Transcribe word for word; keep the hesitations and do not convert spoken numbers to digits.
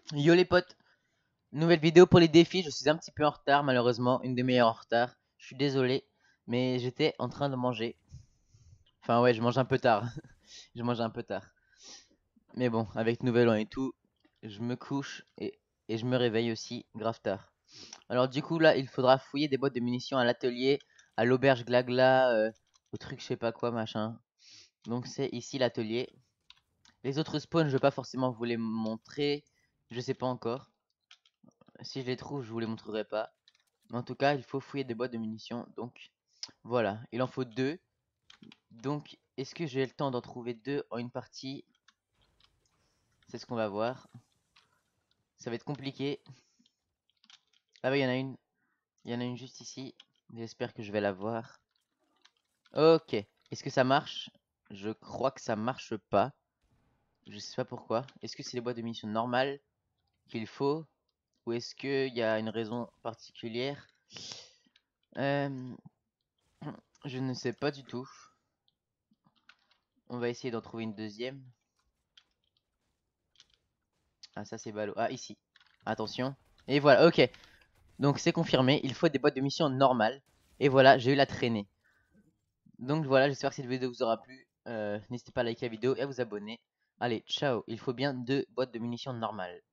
Yo les potes, nouvelle vidéo pour les défis. Je suis un petit peu en retard, malheureusement, une demi-heure en retard. Je suis désolé, mais j'étais en train de manger. Enfin, ouais, je mange un peu tard. Je mange un peu tard. Mais bon, avec Nouvel An et tout, je me couche et, et je me réveille aussi grave tard. Alors, du coup, là, il faudra fouiller des boîtes de munitions à l'atelier, à l'auberge Glagla, euh, au truc, je sais pas quoi, machin. Donc, c'est ici l'atelier. Les autres spawns, je vais pas forcément vous les montrer. Je sais pas encore. Si je les trouve, je vous les montrerai pas. Mais en tout cas, il faut fouiller des boîtes de munitions. Donc voilà, il en faut deux. Donc est-ce que j'ai le temps d'en trouver deux en une partie? C'est ce qu'on va voir. Ça va être compliqué. Ah bah il y en a une. Il y en a une juste ici. J'espère que je vais la voir. Ok. Est-ce que ça marche? Je crois que ça marche pas. Je sais pas pourquoi. Est-ce que c'est les boîtes de munitions normales qu'il faut? Ou est-ce qu'il y a une raison particulière? Euh, je ne sais pas du tout. On va essayer d'en trouver une deuxième. Ah, ça c'est ballot. Ah, ici. Attention. Et voilà, ok. Donc c'est confirmé, il faut des boîtes de mission normales. Et voilà, j'ai eu la traînée. Donc voilà, j'espère que cette vidéo vous aura plu. Euh, N'hésitez pas à liker la vidéo et à vous abonner. Allez, ciao. Il faut bien deux boîtes de munitions normales.